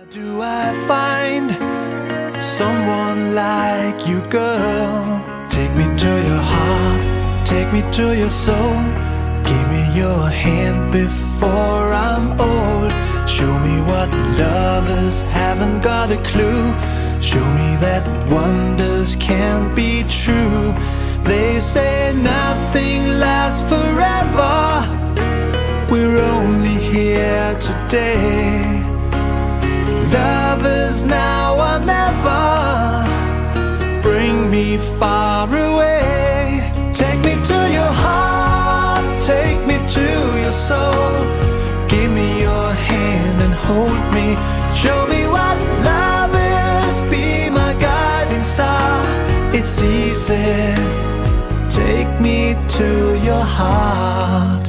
Do I find someone like you, girl? Take me to your heart, take me to your soul. Give me your hand before I'm old. Show me what lovers haven't got a clue. Show me that wonders can't be true. They say nothing lasts forever. We're only here today. Lovers now or never. Bring me far away. Take me to your heart, take me to your soul. Give me your hand and hold me. Show me what love is, be my guiding star. It's easy, take me to your heart.